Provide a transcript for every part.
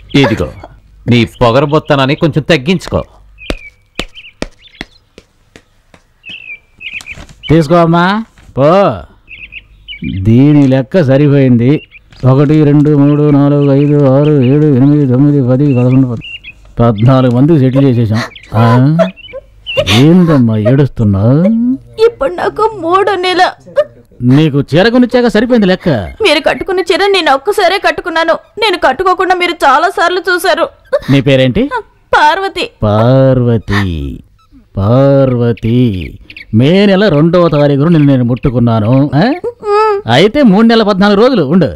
ఇదిగో నీ పొగరబొత్తనాన్ని కొంచెం తగ్గించుకో. తీసుకో అమ్మా పో. దీని లెక్క సరిపోయింది. 1 2 3 4 5 6 7 8 9 10 11 14 మందికి సెటిల్ చేసేసాం. ఏందమ్మా ఏడుస్తున్నా? ఇప్పుడు నాకు 3 నెల. నీకు చీర కొనిచ్చాక సరిపోయింది లెక్క. మీరు కట్టుకున్న చీర నేను ఒక్కసారే కట్టుకున్నాను. నేను కట్టుకోకుండా మీరు చాలా సార్లు చూసారు. నీ పేరేంటి? పార్వతి. పార్వతి పార్వతి. మే నెల 2వ తారీఖున నేను ముట్టుకున్నాను. అయితే 3 నెలల 14 రోజులు ఉండు.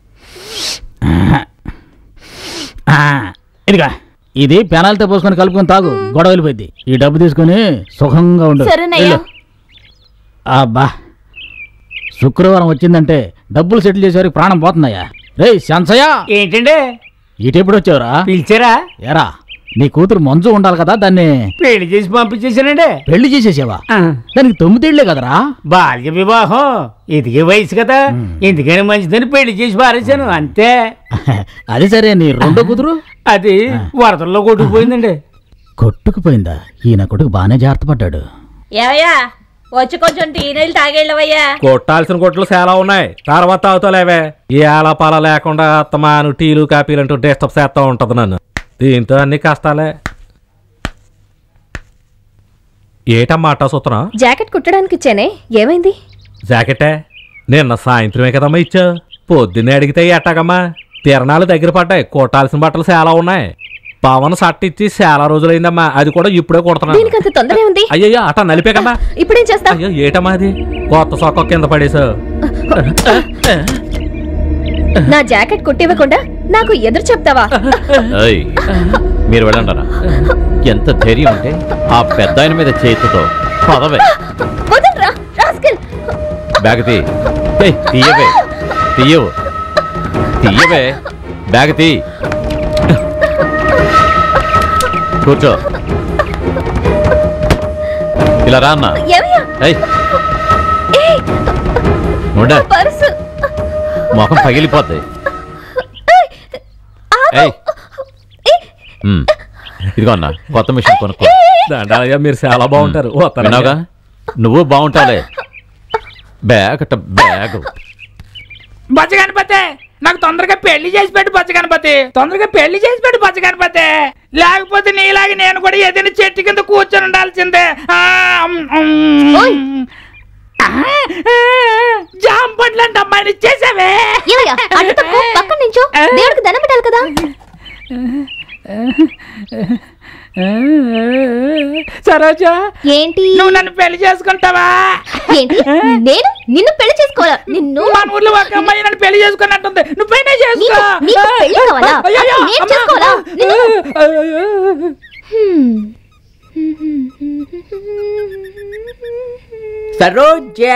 ఇదిగా ఇది పెనాలతో పోసుకొని కలుపుకొని తాగు, గొడవ వెళ్ళిపోయింది. ఈ డబ్బు తీసుకుని సుఖంగా ఉండు. అబ్బా శుక్రవారం వచ్చిందంటే డబ్బులు సెటిల్ చేసేవారికి ప్రాణం పోతున్నాయా? రే శాంసయ్య. ఏంటండి ఇటెప్పుడు వచ్చావురా? పిలిచారా? ఎరా నీ కూతురు మంజు ఉండాలి కదా, దాన్ని పెళ్లి చేసి పంపించేసానండి. పెళ్లి చేసేసావా? దానికి 9 ఏళ్లే కదరా. బాల్య వివాహం ఎదిగే వయసు కదా, ఎందుకని మంచిదని పెళ్లి చేసి పారేశాను అంతే. అది సరే, నీ రెండో కూతురు? అది వరదల్లో కొట్టుకుపోయిందండి. కొట్టుకుపోయిందా? ఈయన కొడుకు బాగానే జాగ్రత్త పడ్డాడు. ఏవయ్యా వచ్చి కొంచెం టీ నీళ్ళు తాగేళ్ళవయ్యా. కొట్టాల్సిన కొట్లు చాలా ఉన్నాయి, తర్వాత తాగుతాలేవే. ఏ ఆలాపాల లేకుండా అత్తమాను టీలు కాపీలు అంటూ డిస్టర్బ్ చేస్తా ఉంటది నన్ను. దీంతో అన్ని కష్టాలే. ఏటమ్మా అట్టా సూత్రం? జాకెట్ కుట్టడానికి ఇచ్చానే, ఏమైంది? జాకెటే నిన్న సాయంత్రమే కదమ్మా ఇచ్చా. పొద్దున్నే అడిగితే ఎట్టాగమ్మా? తిరణాలు దగ్గర పడ్డాయి, కొట్టాల్సిన బట్టలు చాలా ఉన్నాయి. పవన్ షర్ట్ ఇచ్చి చాలా రోజులైందమ్మా, అది కూడా ఇప్పుడే కుడుతున్నాను. అయ్యో అట్ట నలిపే కదా. ఇప్పుడేం చేస్తా? అయ్యో ఏటమ్మా అది? కొత్త సొక్క కింద పడేసా. నా జాకెట్ కుట్టివ్వకుండా నాకు ఎదురు చెప్తావా? మీరు వెళ్ళండరా. ఎంత ధైర్యం ఉంటే ఆ పెద్ద ఆయన మీద చేతితో పదవే. బ్యాగ్ తీయవే, తీయవు తీయవే, బ్యాగ్ తీ. కూర్చో. ఇలా రా అన్న. మొహం పగిలిపోద్ది. ఇదిగో అన్న, కొత్త మిషన్ కొనుక్కో. మీరు చాలా బాగుంటారు. విన్నావుగా, నువ్వు బాగుంటావులే. Bag bag. బచ్చగణపతి, నాకు తొందరగా పెళ్లి చేసి పెట్టు బచ్చగణపతి, తొందరగా పెళ్లి చేసి పెట్టు బచ్చగణపతి. లేకపోతే నీలాగే నేను కూడా ఏదైనా చెట్టు కింద కూర్చొని ఉండాల్సిందే. జామ పండ్లు అంటే అమ్మాయిని ఇచ్చేసావే. పక్కన నుంచో, దేవుడికి దండం పెట్టాలి కదా. సరోజా, ఏంటి? నువ్వు నన్ను పెళ్లి చేసుకుంటావా? ఏంటి? నేను నిన్ను పెళ్లి చేసుకోవాలా? నిన్ను మన ఊర్లో ఒక అమ్మాయి నన్ను పెళ్లి చేసుకున్నట్టుంది. నువ్వు పెళ్లి చేసుకో. సరోజా,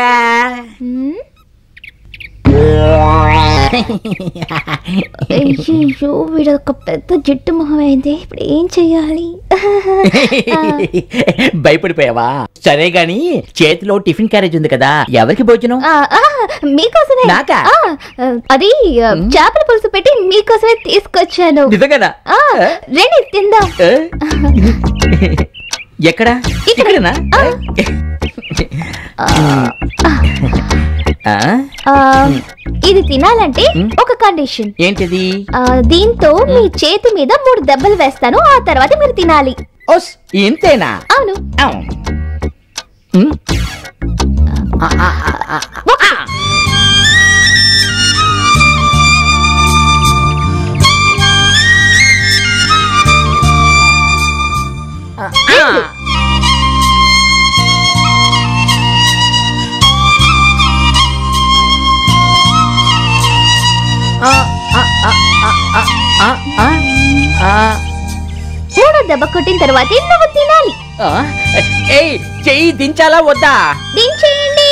అయ్యో వీడొక పెద్ద జిట్టు మొహం అయింది. ఇప్పుడు ఏం చెయ్యాలి? భయపడిపోయావా? సరే గాని చేతిలో టిఫిన్ క్యారేజ్ ఉంది కదా, ఎవరికి భోజనం? మీకోసమే. నాకా? అది చేపల పులుసు పెట్టి మీకోసమే తీసుకొచ్చాను. నిజంగానా? రండి తిందాం. ఎక్కడ? ఇక్కడనా? ఇది తినాలంటే ఒక కండిషన్. ఏంటిది? దీంతో మీ చేతి మీద 3 దెబ్బలు వేస్తాను, ఆ తర్వాత మీరు తినాలి. ఇంతేనా? అవును. మూడో దెబ్బ కొట్టిన తర్వాత నువ్వు తినాలి. చెయ్యి దించాలా వద్దా? దించేయండి.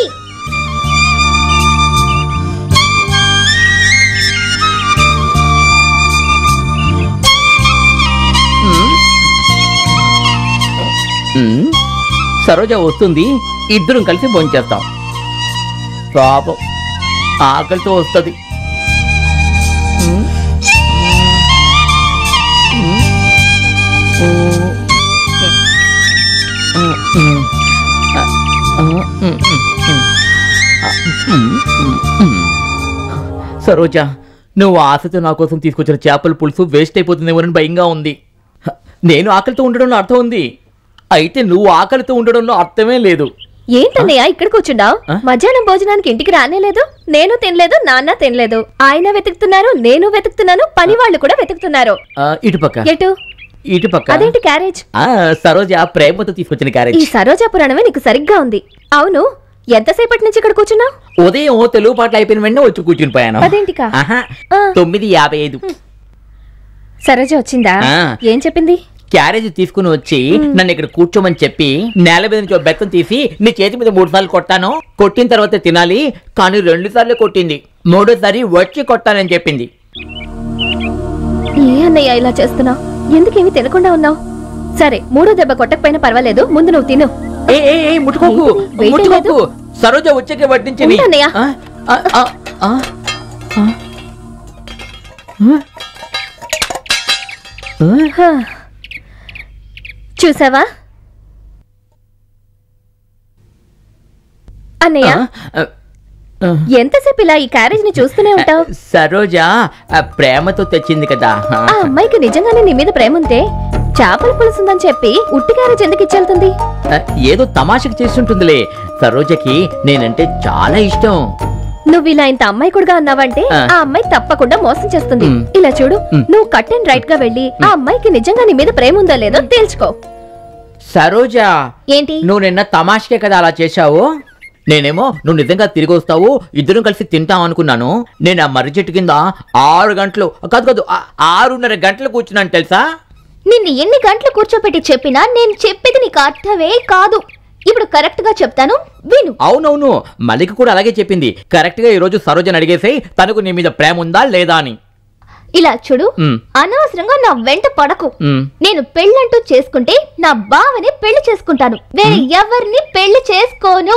సరోజ వస్తుంది, ఇద్దరం కలిసి భోంచేస్తాం. పాపం ఆకలితో వస్తుంది. సరోజా, నువ్వు ఆశతో నా కోసం తీసుకొచ్చిన చేపల పులుసు వేస్ట్ అయిపోతుందేమోనని భయంగా ఉంది. నేను ఆకలితో ఉండడంలో అర్థం ఉంది, అయితే నువ్వు ఆకలితో ఉండడంలో అర్థమే లేదు. ఏంటన్నయ్య ఇక్కడ కూర్చుండావు? మధ్యాహ్నం భోజనానికి ఇంటికి రానే లేదు. నేను తినలేదు, నాన్న తినలేదు. ఆయన వెతుకుతున్నారు, నేను వెతుకుతున్నాను, పని వాళ్ళు కూడా వెతుకుతున్నారు. ఇటుపక్క ఎటు? ఇటుపక్క. అదేంటి క్యారేజ్? సరోజ ప్రేమతో తీసుకొచ్చిన క్యారేజ్. ఈ సరోజా పురాణమే నీకు సరిగ్గా ఉంది. అవును, ఎంతసేపటి నుంచి ఇక్కడ కూర్చున్నావు? ఉదయం తెలుగు పాటలు అయిపోయిన వెంటనే వచ్చి కూర్చుని పోయాను. అదేంటికా? 9:55. సరోజ వచ్చిందా? ఏం చెప్పింది? క్యారేజ్ తీసుకుని వచ్చి నన్ను ఇక్కడ కూర్చోమని చెప్పి నేల మీద నుంచి బెత్తం తీసి నీ చేతి మీద 3 సార్లు కొట్టాను, కొట్టిన తర్వాత తినాలి, కానీ 2 సార్లు కొట్టింది, 3ఓసారి వచ్చి కొట్టానని చెప్పింది. ఏ అన్నయ్య ఇలా చేస్తున్నావు? ఎందుకేమి తినకుండా ఉన్నావు? సరే, 3వ దెబ్బ కొట్టకపోయినా పర్వాలేదు, ముందు నువ్వు తిను. ముట్టుకోకు ముట్టుకోకు, సరోజ వచ్చాక వడ్డించని. చూసావా అన్నయ్య, ఎంతసేపు ఇలా ఈ క్యారేజ్ ని చూస్తూనే ఉంటావు? సరోజ ప్రేమతో తెచ్చింది కదా. ఆ అమ్మాయికి నిజంగానే నీ మీద ప్రేమ ఉంటే చేపల పులుసుందని చెప్పి ఉట్టి క్యారేజ్ ఎందుకు ఇచ్చేళ్తుంది? ఏదో తమాషకు చేస్తుంటుందిలే. సరోజకి నేనంటే చాలా ఇష్టం. నువ్వు ఇలా ఇంత అమ్మాయి కూడా అన్నావంటే ఆ అమ్మాయి తప్పకుండా మోసం చేస్తుంది. ఇలా చూడు, నువ్వు కట్ అండ్ రైట్ గా వెళ్ళి ఆ అమ్మాయికి నిజంగా నీ మీద ప్రేమ ఉందో లేదో తేల్చుకో. సరోజ, ఏంటి నువ్వు నిన్న తమాషకే కదా అలా చేశావు? నేనేమో నువ్వు నిజంగా తిరిగి వస్తావు, ఇద్దరం కలిసి తింటాం అనుకున్నాను. నేను ఆ మర్రి చెట్టు కింద 6 గంటలు కాదు 6:30 గంటలు కూర్చున్నాను తెలుసా? నిన్ను ఎన్ని గంటలు కూర్చోపెట్టి చెప్పినా నేను చెప్పేది నీకు అర్థమే కాదు. ఇప్పుడు కరెక్ట్ గా చెప్తాను, విను. అవునవును, మల్లిక కూడా అలాగే చెప్పింది. కరెక్ట్ గా ఈ రోజు సరోజని అడిగేసి తనకు నీ మీద ప్రేమ ఉందా లేదా అని. ఇలా చూడు, అనవసరంగా నా వెంట పడకు. నేను పెళ్ళంటూ చేసుకుంటే నా బావని పెళ్లి చేసుకుంటాను, వేరే ఎవరిని పెళ్లి చేసుకోను.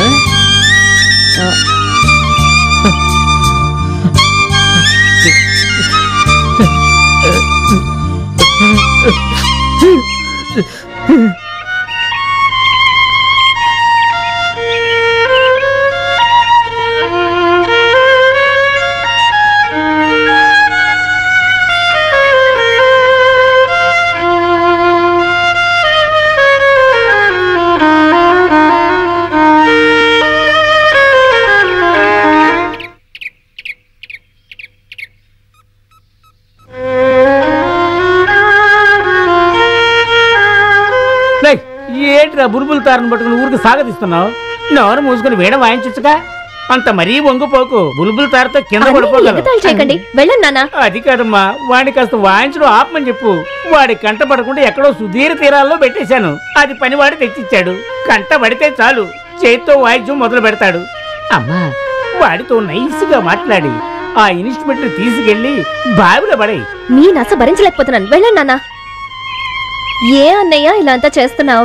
ఏంట్రా బుల్బుల్ తారను పట్టుకుని ఊరికి సాగతిస్తున్నావు? నోరు మూసుకుని వీణ వాయించచ్చుగా, అంత మరీ వంగిపోకు. బుల్బుల్ తారతో కింద పడిపోగలవు. అది కాదమ్మా, వాడిని కాస్త వాయించడం ఆపమని చెప్పు. వాడి కంట పడకుండా ఎక్కడో సుధీర తీరాల్లో పెట్టేశాను. అది పని వాడి తెచ్చిచ్చాడు. కంట పడితే చాలు చేత్తో వాయించడం మొదలు పెడతాడు. అమ్మా, వాడితో నైస్గా మాట్లాడి ఆ ఇన్స్ట్రుమెంట్ తీసుకెళ్లి బావిలో పడాయి. నీ నస భరించలేకపోతున్నాను, వెళ్ళండి నాన్న. ఏ అన్నయ్య ఇలా అంతా చేస్తున్నావు?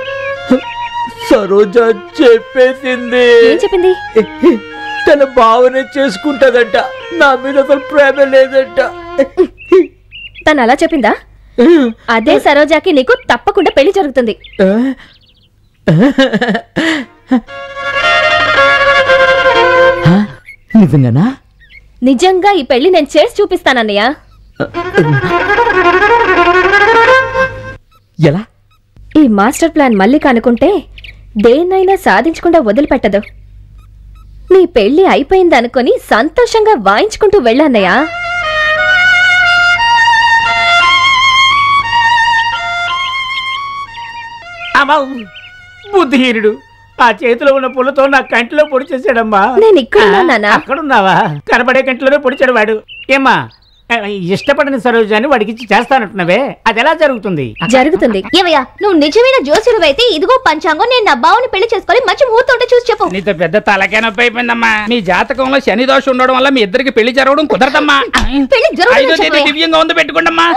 సరోజ చెప్పేసింది. ఏం చెప్పింది? తన భావనే చేసుకుంటదంట, నా మీద అసలు ప్రేమ లేదంట. తను అలా చెప్పిందా? అదే సరోజాకి నీకు తప్పకుండా పెళ్లి జరుగుతుంది. నిజంగానా? నిజంగా ఈ పెళ్లి నేను చేసి చూపిస్తానన్నయ్య. ఎలా? ఈ మాస్టర్ ప్లాన్ మళ్ళీ కనుకుంటే దేన్నైనా సాధించకుండా వదిలిపెట్టదు. నీ పెళ్లి అయిపోయిందనుకొని సంతోషంగా వాయించుకుంటూ వెళ్ళన్నయ్యా. బుద్ధిహీనుడు ఆ చేతిలో ఉన్న పుల్లతో నా కంటిలో పొడి చేశాడమ్మా. నేను ఇక్కడ అక్కడున్నావా? కనబడే కంటిలోనే పొడిచాడు వాడు. ఏమ్మా, ఇష్టపడిన సరోజాన్ని వాడికి ఇచ్చి చేస్తానంటున్నావే, అది ఎలా జరుగుతుంది? జరుగుతుంది. ఏమయ్యా, నువ్వు నిజమైన జోస్యుడు అయితే ఇదిగో పంచాంగం, నేను నా బావుని పెళ్లి చేసుకొని మంచి ముహూర్తం చూసి చెప్పు. నీతో పెద్ద తలకే నొప్పి అయిపోయిందమ్మా. మీ జాతకంలో శని దోషం ఉండడం వల్ల మీ ఇద్దరికి పెళ్లి జరగడం కుదరదమ్మా. దివ్యంగా ఉంది, పెట్టుకోండమ్మా.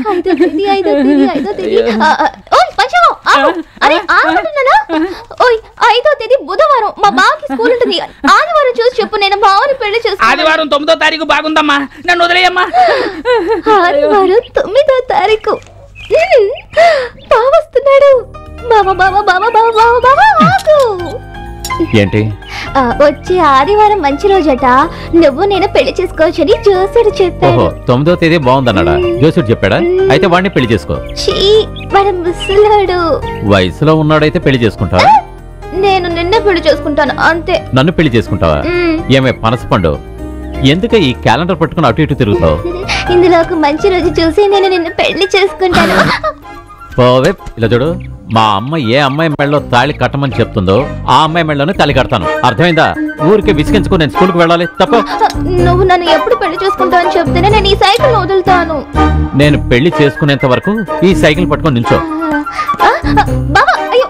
ఓయ్, 5వ తేదీ బుధవారం మా బావకి స్కూల్ ఉంటుంది. ఆదివారం చూసి చెప్పు, నేను బావుని పెళ్లి చేసుకుంటాను. ఆదివారం 9వ తారీఖు బాగుందమ్మా, నన్ను వదిలేయమ్మా. ఆదివారం 9వ తారీఖు బావ వస్తున్నాడు. బావ బావ బావ బావ బావ బావ ఆగు. ఏంటి? వచ్చే ఆదివారం మంచి రోజట, నువ్వు నేను పెళ్లి చేసుకోవచ్చని జోసుడు చెప్పాడు. ఓహో, 9వ తేదీ బాగుందన్నాడా? జోసుడు చెప్పాడా? అయితే వాడిని పెళ్లి చేసుకో. చీ, వాడు ముసలాడు. వయసులో ఉన్నాడైతే పెళ్లి చేసుకుంటావా? నేను నిన్నే పెళ్లి చేసుకుంటాను అంతే. నన్ను పెళ్లి చేసుకుంటావా? ఏమే పనసపండు, ఎందుక ఈ క్యాలెండర్ పట్టుకుని అటు ఇటు తిరుగుతావు? ఇందులో ఒక మంచి రోజు చూసి నేను నిన్ను పెళ్లి చేసుకుంటాను. పోవే, ఇలా చూడు, మా అమ్మ ఏ అమ్మాయి మెళ్ళలో తాళి కట్టమని చెప్తుందో ఆ అమ్మాయి మెళ్ళలోనే తాళి కడతాను. అర్థమైందా? ఊరికి విసిగించుకుని నేను స్కూల్కి వెళ్ళాలి. తప్ప నువ్వు నన్ను ఎప్పుడు పెళ్లి చేసుకుంటావు అని చెప్తేనే నేను ఈ సైకిల్ వదులుతాను. నేను పెళ్లి చేసుకునేంత వరకు ఈ సైకిల్ పట్టుకొని నిల్చో. బావా,